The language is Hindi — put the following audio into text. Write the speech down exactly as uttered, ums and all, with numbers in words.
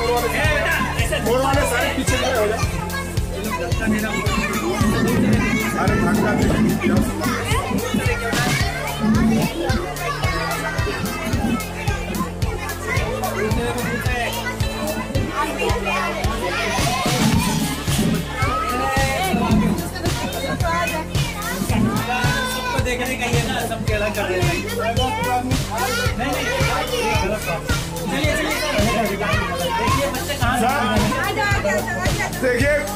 फोर वाले सारे पीछे खड़े हो जाए। अरे सबको देखने का ही है ना, सब खेला कर रहे हैं। नहीं नहीं चलिए चलिए देखिए बच्चे कहाँ देखिए